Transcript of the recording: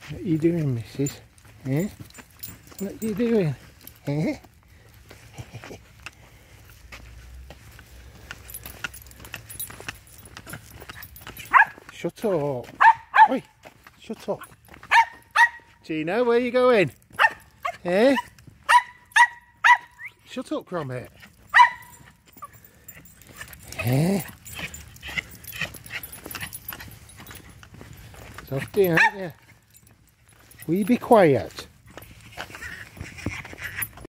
What are you doing, missus? Eh? What are you doing? Eh? Shut up. Oi, shut up. Gino, where are you going? Eh? Shut up, Gromit. Eh? Softy, aren't you? Will you be quiet?